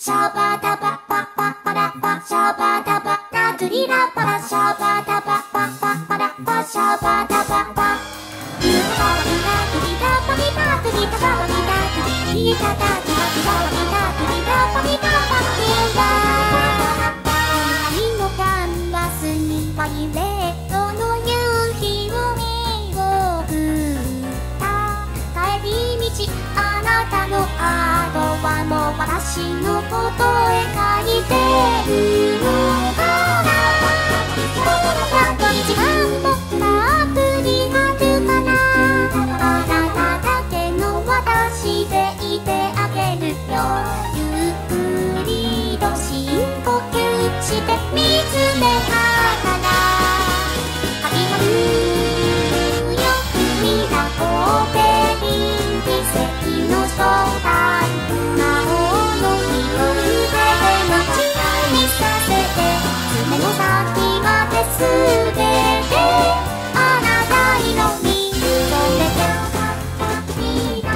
シャバダバパパパラパシャバダバナドリラパラシャバダバパパパラパシャバダバパユータバリナドリラパリナドリタババリナドリリタタタタバリナドリラパリナパリラ光のカンバスにパイレートの夕日を見送った帰り道あなたのアートはもう私のことへ書いてるのかな一番もたっぷりあるかなあなただけの私でいてあげるよゆっくりと深呼吸して見つめながら始まるよみなこべり奇跡の正体魔法の一人で街にさせて爪の先まで全てあなた色に染めて今宵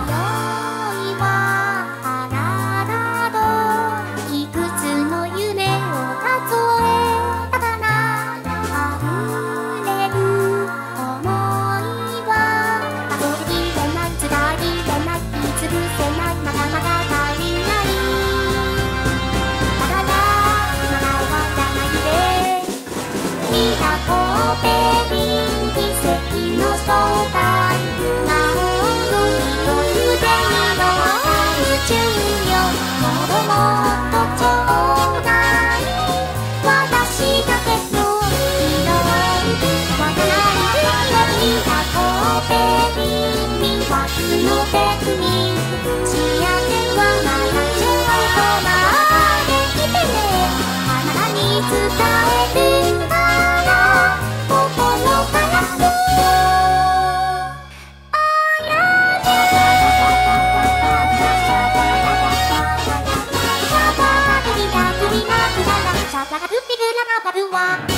はあなたといくつの夢を数えたかな溢れる想いは数えきれない伝えきれない言いつぶせないまだまだ足りないだからまだ終わらないでみなこべり奇跡の正体魔法の一つでにの宇宙よもっともっとちょうだい私だけの色わからないみなこべり魅惑のテクニック仕上げはまだちょっと待っていてねあなたに伝えるから心からシャバがフィグラがバルは